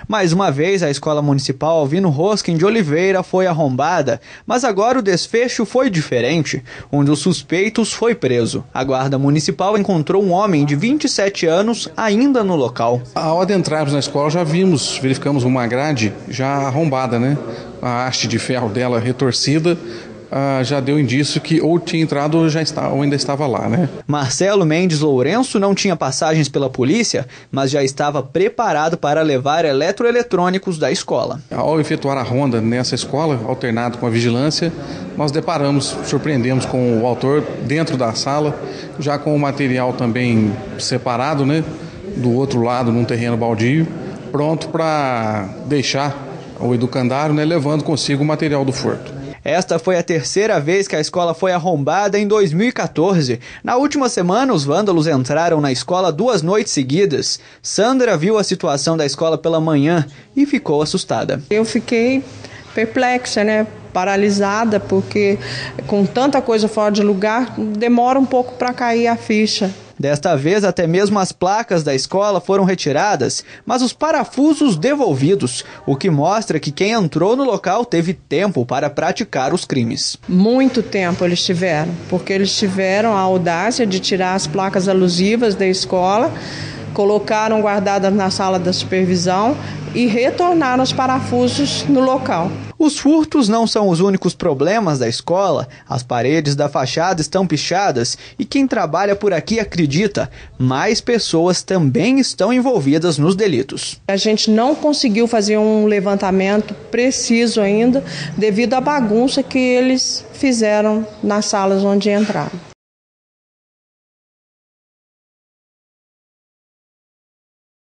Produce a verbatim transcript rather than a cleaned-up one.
Mais uma vez, a Escola Municipal Alvino Roskin de Oliveira foi arrombada, mas agora o desfecho foi diferente. Um dos suspeitos foi preso. A Guarda Municipal encontrou um homem de vinte e sete anos ainda no local. Ao adentrarmos na escola já vimos, verificamos uma grade já arrombada, né? A haste de ferro dela retorcida. Ah, já deu indício que ou tinha entrado ou, já está, ou ainda estava lá, né? Marcelo Mendes Lourenço não tinha passagens pela polícia, mas já estava preparado para levar eletroeletrônicos da escola. Ao efetuar a ronda nessa escola, alternado com a vigilância, nós deparamos, surpreendemos com o autor dentro da sala, já com o material também separado, né? Do outro lado, num terreno baldio, pronto para deixar o educandário, né? Levando consigo o material do furto. Esta foi a terceira vez que a escola foi arrombada em dois mil e quatorze. Na última semana, os vândalos entraram na escola duas noites seguidas. Sandra viu a situação da escola pela manhã e ficou assustada. Eu fiquei perplexa, né? Paralisada, porque com tanta coisa fora de lugar, demora um pouco para cair a ficha. Desta vez, até mesmo as placas da escola foram retiradas, mas os parafusos devolvidos, o que mostra que quem entrou no local teve tempo para praticar os crimes. Muito tempo eles tiveram, porque eles tiveram a audácia de tirar as placas alusivas da escola, colocaram guardadas na sala da supervisão e retornaram os parafusos no local. Os furtos não são os únicos problemas da escola. As paredes da fachada estão pichadas e quem trabalha por aqui acredita, mais pessoas também estão envolvidas nos delitos. A gente não conseguiu fazer um levantamento preciso ainda devido à bagunça que eles fizeram nas salas onde entraram.